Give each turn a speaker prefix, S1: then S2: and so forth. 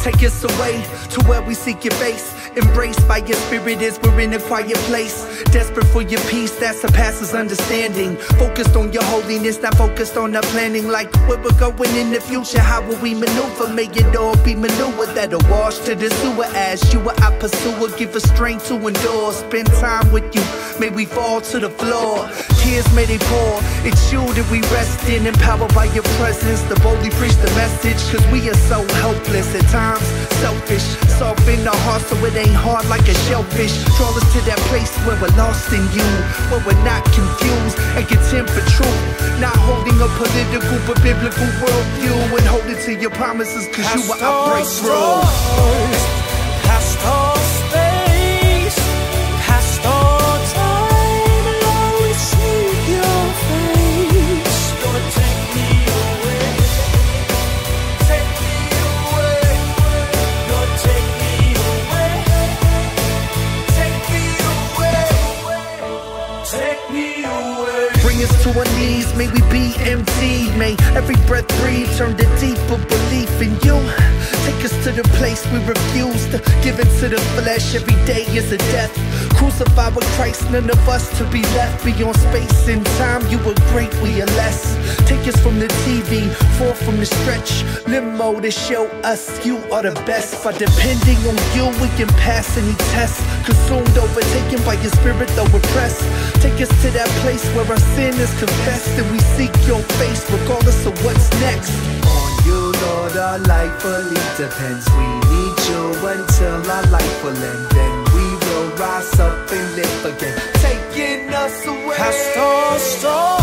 S1: Take us away to where we seek your face. Embraced by your spirit as we're in a quiet place. Desperate for your peace that surpasses understanding. Focused on your holiness, not focused on our planning. Like where we're going in the future, how will we maneuver? May it all be manure that'll wash to the sewer. As you are our pursuer, give us strength to endure. Spend time with you, may we fall to the floor. Tears may they pour, it's you that we rest in. Empowered by your presence to boldly preach the message. Cause we are so helpless at times, selfish. Soften our hearts so it ain't hard like a shellfish. Draw us to that place where we're lost in you, where we're not confused and content for truth. Not holding a political but biblical worldview. And holding to your promises cause you are our breakthrough.
S2: Past all space, past all time, Lord, we seek your face. Lord, take me away, take me away. Lord, take me away, take me away, take me away.
S1: Bring us to our knees, may we be empty. May every breath breathe turn to deeper belief in you. Take us to the place we refuse to give into the flesh. Every day is a death. Crucified with Christ, none of us to be left beyond space and time. You are great, we are less. Take us from the TV, forth from the stretch limo to show us you are the best. By depending on you, we can pass any test. Consumed, overtaken by your spirit, though repressed. Take us to that place where our sin is confessed, and we seek your face regardless of what's next.
S3: You, Lord, our life fully depends. We need you until our life will end. Then we will rise up and live again, taking us away
S2: Past all storms.